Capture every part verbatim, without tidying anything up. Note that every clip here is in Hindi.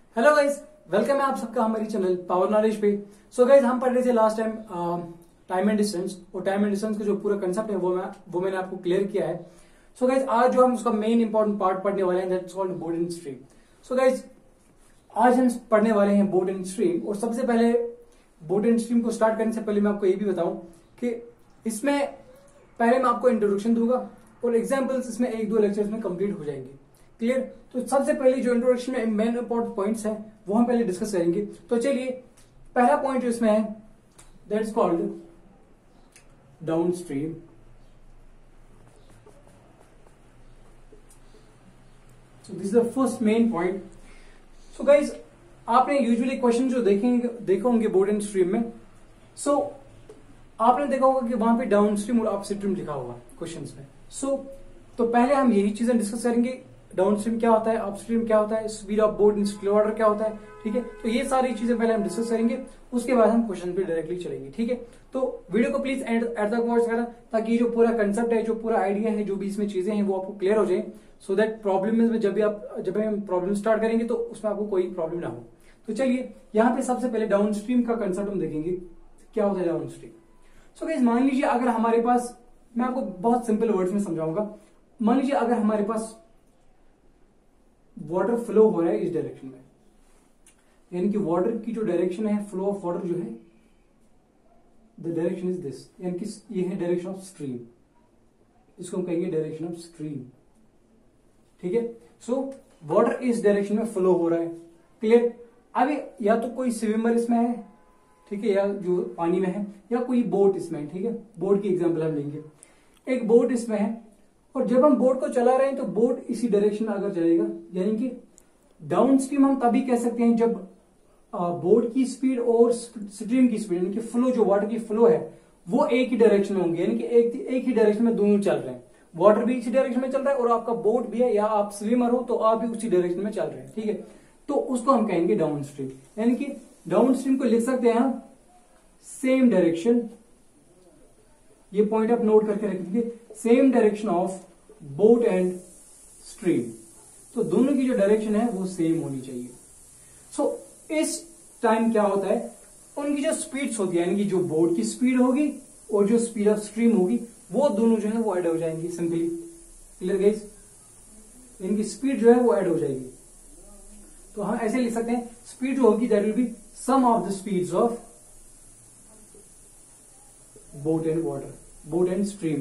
हेलो गाइस, वेलकम है आप सबका हमारी चैनल पावर नॉलेज पे। सो गाइस, हम पढ़ रहे थे last time time and distance, और टाइम एंड डिस्टेंस का जो पूरा कंसेप्ट है वो मैं वो मैंने आपको क्लियर किया है। सो so गाइस, आज जो हम उसका मेन इंपॉर्टेंट पार्ट पढ़ने वाले हैं, that's called boat and stream. So guys, आज हम पढ़ने वाले हैं बोर्ड एंड स्ट्रीम। और सबसे पहले बोर्ड एंड स्ट्रीम को स्टार्ट करने से पहले मैं आपको ये भी बताऊं कि इसमें पहले मैं आपको इंट्रोडक्शन दूंगा और एग्जाम्पल्स इसमें एक दो लेक्चर्स में कंप्लीट हो जाएंगे। क्लियर? तो सबसे पहले जो इंट्रोडक्शन में मेन इंपॉर्टेंट पॉइंट्स हैं वो हम पहले डिस्कस करेंगे। तो चलिए, पहला पॉइंट जो इसमें है that's called downstream. So this is the first main point. So guys, आपने यूजुअली क्वेश्चन जो देखेंगे देखा होंगे बोर्ड एंड स्ट्रीम में, सो so, आपने देखा होगा कि वहां पे डाउन स्ट्रीम और अप स्ट्रीम लिखा होगा क्वेश्चंस में। सो so, तो पहले हम यही चीजें डिस्कस करेंगे। डाउन स्ट्रीम क्या होता है, अप स्ट्रीम क्या होता है, speed of boat in order क्या होता है। ठीक है, तो ये सारी चीजें पहले हम डिस्कस करेंगे, उसके बाद हम क्वेश्चन पे डायरेक्टली चलेंगे। ठीक है, तो वीडियो को प्लीज एंड एट तक वॉच करना, ताकि जो पूरा कंसेप्ट है, जो पूरा आइडिया है, जो भी इसमें चीजें हैं वो आपको क्लियर हो जाए, सो दैट प्रॉब्लम में जब भी आप जब हम प्रॉब्लम स्टार्ट करेंगे तो उसमें आपको कोई प्रॉब्लम ना हो। तो चलिए, यहाँ पे सबसे पहले डाउन स्ट्रीम का कंसेप्ट हम देखेंगे, क्या होता है डाउन स्ट्रीम। सो गाइस, मान लीजिए अगर हमारे पास, मैं आपको बहुत सिंपल वर्ड्स में समझाऊंगा। मान लीजिए अगर हमारे पास वाटर फ्लो हो रहा है इस डायरेक्शन में, यानी कि वाटर की जो डायरेक्शन है, फ्लो ऑफ वाटर जो है, द डायरेक्शन इज दिस, यानी कि ये है डायरेक्शन ऑफ स्ट्रीम, इसको हम कहेंगे डायरेक्शन ऑफ स्ट्रीम। ठीक है, सो वाटर इस डायरेक्शन में फ्लो हो रहा है। क्लियर? अभी या तो कोई स्विमर इसमें है, ठीक है, या जो पानी में है, या कोई बोट इसमें है। ठीक है, बोट की एग्जांपल हम लेंगे। एक बोट इसमें है, और जब हम बोट को चला रहे हैं तो बोट इसी डायरेक्शन में अगर चलेगा, यानी कि डाउन स्ट्रीम हम तभी कह सकते हैं जब बोट की स्पीड और स्ट्रीम की स्पीड, यानी कि फ्लो, जो वाटर की फ्लो है वो एक ही डायरेक्शन में होंगे, यानी कि एक एक ही डायरेक्शन में दोनों चल रहे हैं। वाटर भी इसी डायरेक्शन में चल रहा है और आपका बोट भी है, या आप स्विमर हो तो आप भी उसी डायरेक्शन में चल रहे हैं। ठीक है, तो उसको हम कहेंगे डाउन स्ट्रीम। यानी कि डाउन स्ट्रीम को लिख सकते हैं हम सेम डायरेक्शन, ये पॉइंट आप नोट करके रख दीजिए, same direction of boat and stream. तो दोनों की जो डायरेक्शन है वो सेम होनी चाहिए। सो so, इस टाइम क्या होता है, उनकी जो स्पीड्स होती है, यानी कि जो बोट की स्पीड होगी और जो स्पीड ऑफ स्ट्रीम होगी, वो दोनों जो है वो ऐड हो जाएंगी। Simply clear guys? इनकी स्पीड जो है वो ऐड हो जाएगी। तो हम ऐसे लिख सकते हैं, स्पीड जो होगी that will be sum of the speeds of boat and water, boat and stream.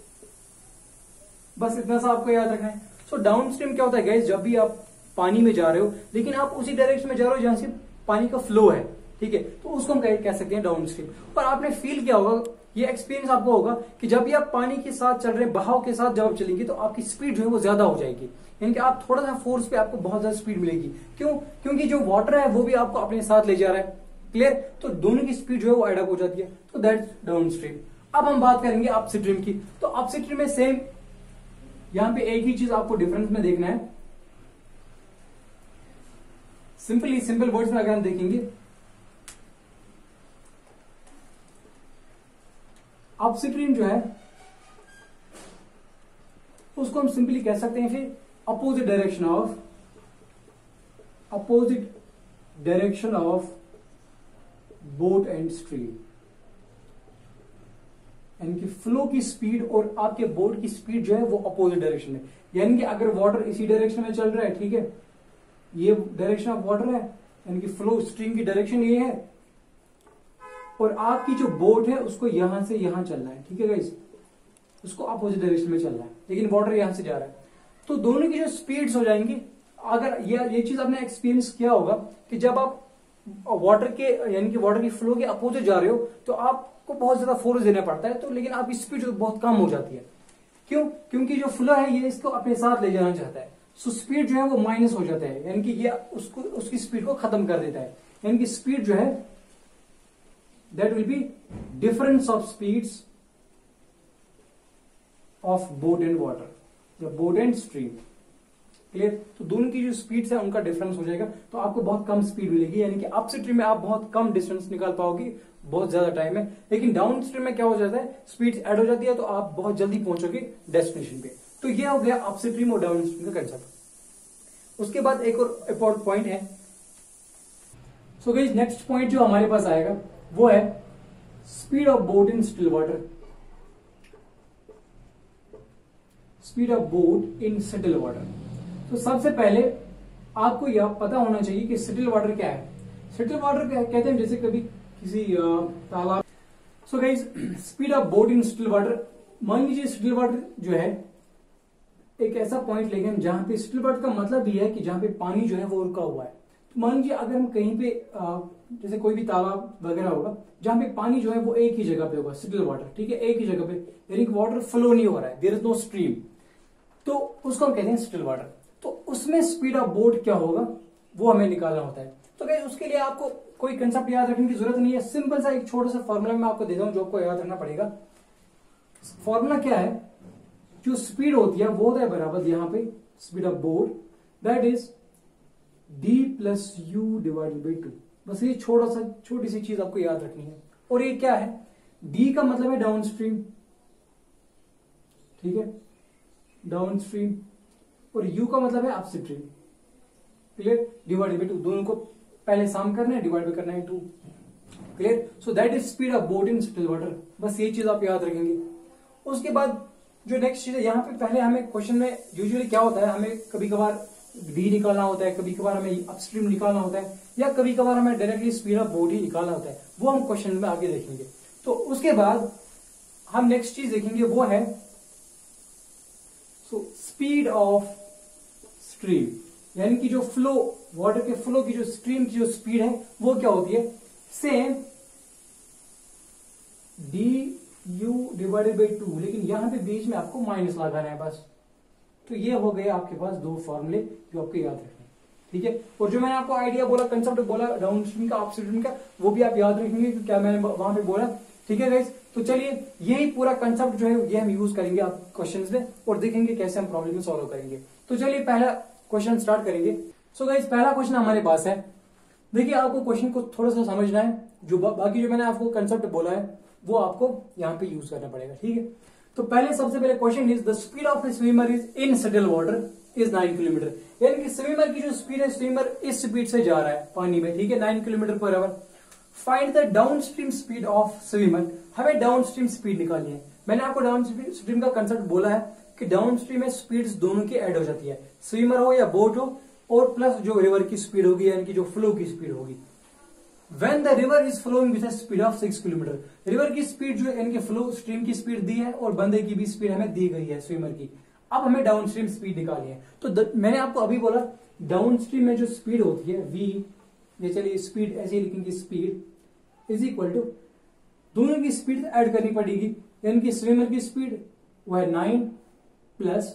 बस इतना सा आपको याद रखना है। सो डाउन स्ट्रीम क्या होता है गाइस, जब भी आप पानी में जा रहे हो लेकिन आप उसी डायरेक्शन में जा रहे हो जहां से पानी का फ्लो है, ठीक है, तो उसको हम कह सकते हैं डाउन स्ट्रीम। और आपने फील किया होगा, ये एक्सपीरियंस आपको होगा कि जब भी आप पानी के साथ चल रहे हैं, बहाव के साथ जब आप चलेंगे तो आपकी स्पीड जो है वो ज्यादा हो जाएगी, यानी कि आप थोड़ा सा फोर्स पे आपको बहुत ज्यादा स्पीड मिलेगी। क्यों? क्योंकि जो वाटर है वो भी आपको अपने साथ ले जा रहा है। क्लियर? तो दोनों की स्पीड जो है वो एडअप हो जाती है, तो दैट्स डाउन स्ट्रीम। अब हम बात करेंगे अप स्ट्रीम की। तो अप स्ट्रीम में सेम, यहां पे एक ही चीज आपको डिफरेंस में देखना है। सिंपली सिंपल वर्ड्स में अगर हम देखेंगे, अप स्ट्रीम जो है उसको हम सिंपली कह सकते हैं फिर opposite direction of opposite direction of boat and stream, यानी कि फ्लो की स्पीड और आपके बोट की स्पीड जो है वो अपोजिट डायरेक्शन में। यानी कि अगर वाटर इसी डायरेक्शन में चल रहा है, ठीक है, ये डायरेक्शन ऑफ वाटर है, यानी कि फ्लो स्ट्रीम की डायरेक्शन ये है, और आपकी जो बोट है उसको यहां से यहां चलना है। ठीक है गाइस, उसको अपोजिट डायरेक्शन में चलना है, लेकिन वाटर यहां से जा रहा है, तो दोनों की जो स्पीड्स हो जाएंगी। अगर ये ये चीज आपने एक्सपीरियंस किया होगा कि जब आप वाटर के, यानी कि वाटर की फ्लो के अपोजिट जा रहे हो तो आपको बहुत ज्यादा फोर्स देना पड़ता है, तो लेकिन आपकी स्पीड तो बहुत कम हो जाती है। क्यों? क्योंकि जो फ्लो है ये इसको अपने साथ ले जाना चाहता है, सो स्पीड जो है वो माइनस हो जाता है, यानी कि ये उसको उसकी स्पीड को खत्म कर देता है। यानी कि स्पीड जो है that will be difference of speeds of boat and water, या बोट एंड स्ट्रीम। क्लियर? तो दोनों की जो स्पीड्स है उनका डिफरेंस हो जाएगा, तो आपको बहुत कम स्पीड मिलेगी, यानी कि अप स्ट्रीम में आप बहुत कम डिस्टेंस निकाल पाओगे, बहुत ज्यादा टाइम है। लेकिन डाउन स्ट्रीम में क्या हो जाता है, स्पीड ऐड हो जाती है, तो आप बहुत जल्दी पहुंचोगे डेस्टिनेशन पे। तो ये हो गया अप स्ट्रीम और डाउन स्ट्रीम का कंसेप्ट। उसके बाद एक और इंपॉर्टेंट पॉइंट है सो गाइस नेक्स्ट पॉइंट जो हमारे पास आएगा वो है speed of boat in still water. Speed of boat in still water. तो सबसे पहले आपको यह पता होना चाहिए कि स्टिल वाटर क्या है। स्टिल वाटर क्या कहते हैं, जैसे कभी किसी तालाब। So guys speed of boat in still water, मान लीजिए स्टिल वाटर जो है एक ऐसा पॉइंट लेंगे हम जहां पे स्टिल वाटर का मतलब ये है कि जहां पे पानी जो है वो रुका हुआ है। तो मान लीजिए अगर हम कहीं पे आ, जैसे कोई भी तालाब वगैरह होगा जहां पे पानी जो है वो एक ही जगह पे होगा, स्टिल वाटर, ठीक है, एक ही जगह पे, यानी कि वाटर फ्लो नहीं हो रहा है, देयर इज नो स्ट्रीम, तो उसको हम कहते हैं स्टिल वाटर। तो उसमें स्पीड ऑफ बोट क्या होगा वो हमें निकालना होता है। तो गाइस उसके लिए आपको कोई कंसेप्ट याद रखने की जरूरत नहीं है, सिंपल सा एक छोटा सा फॉर्मूला मैं आपको देता हूं जो आपको याद रखना पड़ेगा। फॉर्मूला क्या है, जो स्पीड होती है वो होता है बराबर यहां पे speed of boat that is D plus U divided by two. बस ये छोटा सा छोटी सी चीज आपको याद रखनी है। और ये क्या है, डी का मतलब है डाउन स्ट्रीम, ठीक है, डाउन स्ट्रीम, और यू का मतलब है upstream, clear, divided by two. दोनों को पहले सम करना है, डिवाइड करना है two, clear. So that is speed of boat in still water. बस ये चीज आप याद रखेंगे। उसके बाद जो नेक्स्ट चीज है, यहाँ पे पहले हमें क्वेश्चन में यूजुअली क्या होता है, हमें कभी कभार डी निकालना होता है, कभी कभार हमें अपस्ट्रीम निकालना होता है, या कभी कभार हमें डायरेक्टली स्पीड ऑफ बोट ही निकालना होता है। वो हम क्वेश्चन में आगे देखेंगे। तो उसके बाद हम नेक्स्ट चीज देखेंगे वो है सो स्पीड ऑफ स्ट्रीम, यानी कि जो फ्लो, वाटर के फ्लो की जो स्ट्रीम की जो स्पीड है वो क्या होती है, same D U divided by two, लेकिन यहां पे बीच में आपको माइनस लगाना है बस। तो ये हो गए आपके पास दो फॉर्मूले जो आपको याद रखने, ठीक है। और जो मैंने आपको आइडिया बोला, कंसेप्ट बोला डाउन स्ट्रीम का, अप स्ट्रीम का, वो भी आप याद रखेंगे कि क्या मैंने वहां पे बोला, ठीक है गाइस। तो चलिए यही पूरा कंसेप्ट जो है ये हम यूज करेंगे आप क्वेश्चंस में, और देखेंगे कैसे हम प्रॉब्लम में सॉल्व करेंगे। तो चलिए पहला क्वेश्चन स्टार्ट करेंगे। सो गाइस पहला क्वेश्चन हमारे पास है, देखिए आपको क्वेश्चन को थोड़ा सा समझना है, जो बा, बाकी जो मैंने आपको कंसेप्ट बोला है वो आपको यहाँ पे यूज करना पड़ेगा, ठीक है। तो पहले सबसे पहले question is the speed of a swimmer is in still water is nine kilometre, यानी कि स्विमर की जो स्पीड है, स्विमर इस स्पीड से जा रहा है पानी में, ठीक है, nine kilometre per hour. Find the downstream speed of swimmer, हमें डाउन स्ट्रीम स्पीड निकालनी है। मैंने आपको डाउन स्ट्रीम का कंसेप्ट बोला है कि डाउन स्ट्रीम में स्पीड्स दोनों की ऐड हो जाती है, स्विमर हो या बोट हो, और प्लस जो रिवर की स्पीड होगी, यानी कि जो फ्लो की स्पीड होगी। When the river is flowing with a speed of six kilometre, river की स्पीड जो यानी कि फ्लो स्ट्रीम की स्पीड दी है और बंदे की भी स्पीड हमें दी गई है स्विमर की। अब हमें डाउन स्ट्रीम स्पीड निकालनी है। तो द, मैंने आपको अभी बोला डाउन स्ट्रीम में जो स्पीड होती है v, ये चलिए स्पीड ऐसे ही लिखेंगे, स्पीड इज इक्वल टू दोनों की स्पीड ऐड करनी पड़ेगी, यानी कि स्विमर की स्पीड वो है नाइन प्लस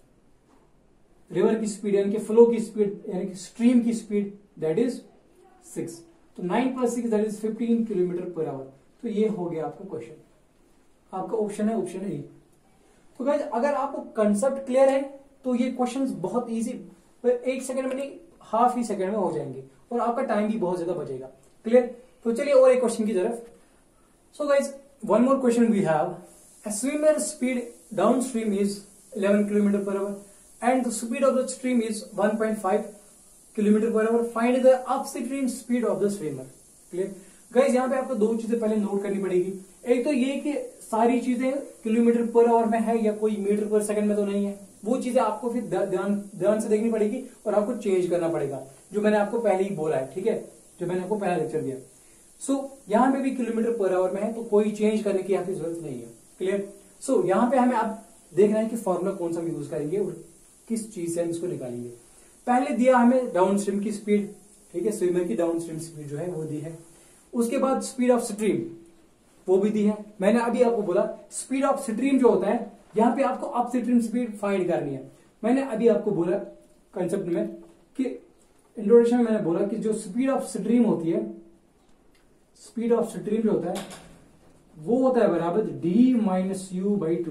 रिवर की स्पीड यानी कि फ्लो की स्पीड यानी कि स्ट्रीम की स्पीड दैट इज सिक्स। तो nine plus six that is fifteen kilometre per hour. तो ये हो गया आपका क्वेश्चन, आपका ऑप्शन है ऑप्शन ए। तो गाइस अगर आपको कंसेप्ट क्लियर है तो ये क्वेश्चंस बहुत इजी, एक सेकंड में नहीं हाफ ही सेकंड में हो जाएंगे और आपका टाइम भी बहुत ज्यादा बचेगा, क्लियर। तो चलिए और एक क्वेश्चन की तरफ। So guys one more question we have, a swimmer speed downstream is eleven kilometre per hour and the speed of the stream is one point five kilometre per hour, find the upstream speed of the swimmer, clear. Guys यहाँ पे आपको दो चीजें पहले नोट करनी पड़ेगी। एक तो ये कि सारी चीजें किलोमीटर पर आवर में है या कोई मीटर पर सेकंड में तो नहीं है, वो चीजें आपको फिर ध्यान ध्यान से देखनी पड़ेगी और आपको चेंज करना पड़ेगा, जो मैंने आपको पहले ही बोला है, ठीक है, जो मैंने आपको पहला लेक्चर दिया। सो so, यहाँ पे भी किलोमीटर पर आवर में है तो कोई चेंज करने की यहाँ पे जरूरत नहीं है, क्लियर। सो so, यहाँ पे हमें अब देखना है कि फॉर्मूला कौन सा हम यूज करेंगे और किस चीज से हम इसको निकालेंगे। पहले दिया हमें डाउन स्ट्रीम की स्पीड, ठीक है, स्विमर की डाउन स्ट्रीम स्पीड जो है वो दी है। उसके बाद स्पीड ऑफ स्ट्रीम वो भी दी है। मैंने अभी आपको बोला स्पीड ऑफ स्ट्रीम जो होता है यहाँ पे आपको अप स्ट्रीम स्पीड फाइंड करनी है। मैंने अभी आपको बोला कंसेप्ट में कि इंट्रोडक्शन में मैंने बोला कि जो स्पीड ऑफ स्ट्रीम होती है, स्पीड ऑफ स्ट्रीम जो होता है वो होता है बराबर D minus U by two,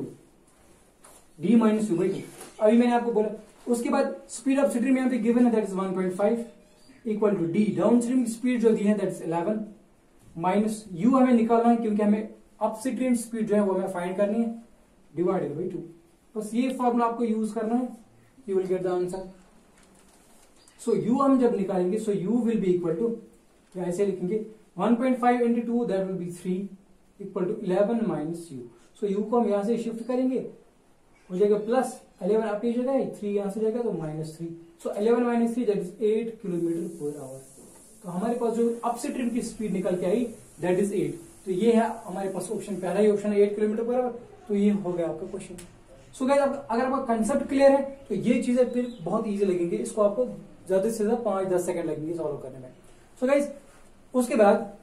D minus U by two. अभी मैंने आपको बोला। उसके बाद स्पीड ऑफ स्ट्रीम यहाँ पे गिवन है that is one point five equal to D downstream की स्पीड जो दी है that is eleven minus U हमें निकालना है क्योंकि हमें अप स्ट्रीम स्पीड जो है वो हमें फाइंड करनी है, डिवाइडेड बाई टू। बस ये फॉर्मूला आपको यूज करना है, you will get the answer. So U हम जब निकालेंगे so U will be equal to तो ऐसे लिखेंगे one point five into two that will be three equal to eleven minus U. So U को हम यहां से शिफ्ट करेंगे, हो जाएगा प्लस इलेवन अपनी जगह है, थ्री यहां से जाएगा तो minus three. So eleven minus three that is eight kilometre per hour. तो हमारे पास जो अप से ट्रिम की स्पीड निकल के आई दैट इज एट। तो ये है हमारे पास ऑप्शन, पहला ही ऑप्शन है एट किलोमीटर पर आवर। तो ये हो गया आपका क्वेश्चन। सो गाइस अगर आपका कंसेप्ट क्लियर है तो ये चीजें फिर बहुत इजी लगेंगे, इसको आपको ज्यादा से ज्यादा पांच दस सेकंड लगेंगे सॉल्व करने में। सो गाइस उसके बाद